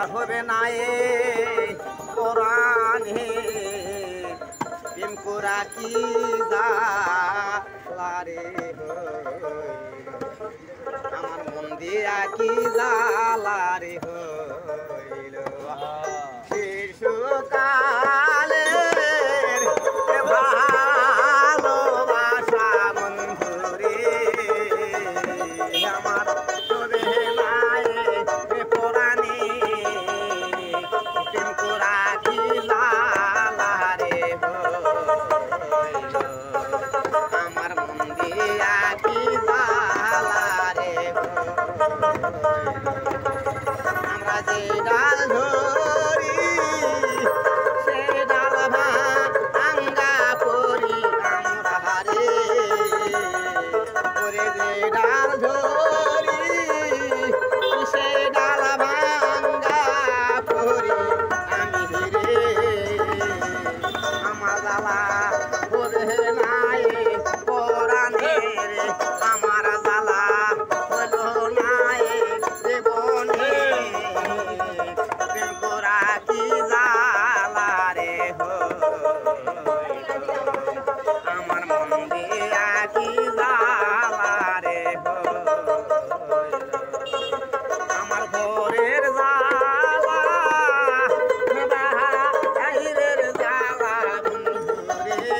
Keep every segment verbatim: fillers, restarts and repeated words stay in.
আমার হবে না এ কোরআনে প্রেম করা কি জালারে আমার মন দিয়া কি জালারে হইল শিশুকালে ভালোবাসা বন্ধুরে আমার হবে না এ কোরআনে প্রেম করা কি জালারে হইল আমার মন দিয়া কি জালারে আমরা যে ডাল ধরি সে ডাল ভাঙ্গা পরি আমরা রে ওরে যে ডাল ধরি সে ডাল ভাঙ্গা পরি আমি রে আমার জ্বালা বোঝে নাই কোরআনে রে আমার জ্বালা হলো নাই জীবনে প্রেম করা কি জ্বালা রে হইল আমার মন দিয়া কি জ্বালা রে হইল আমার ঘরের জ্বালা বাইরের জ্বালা বন্ধুরে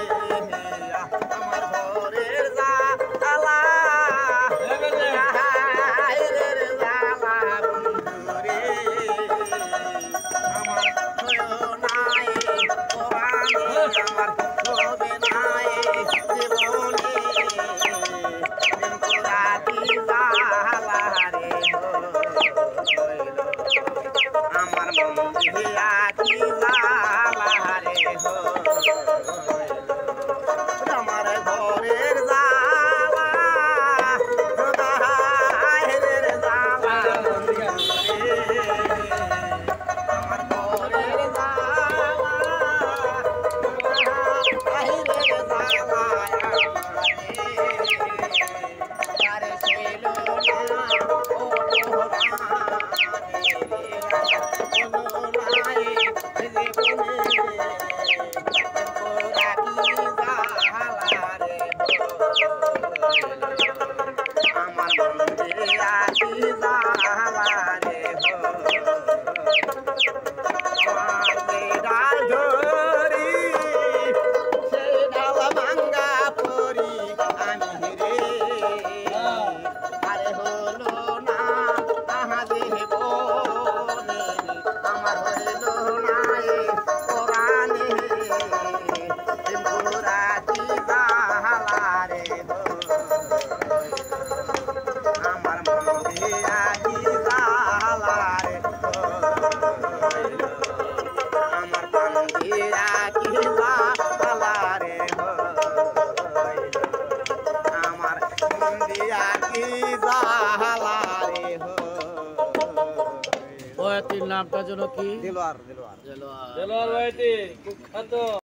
আমার ঘরের জ্বালা বাইরের জ্বালা বন্ধুরে আমার হলো নাই কোরআনে আমার হবে নাই জীবনে প্রেম করা কি জালা রে হইল আমার মন দিয়া কি জালা রে হইল আমার ঘরের জালা বাইরের জালা বন্ধুরে আমার ঘরের জালা বাইরের জালা আরে ছিল না ও আমার মন্দিরে আকি জালারে ডাল ধরি সে ডাল ভাঙ্গা পরি আমি রে আরে হলো না আহা দেব আমার হইল না কোরআনে প্রেম করা কি জালারে আমার মন দিয়া কি জালারে আমার প্রাণ দিয়া কি জালারে আমার মন দিয়া কি জালারে বয়াতির নামটা যেন কি? দিলওয়ার দিলওয়ার দেলোয়ার। দেলোয়ার ভাইটি কুখ্যাত।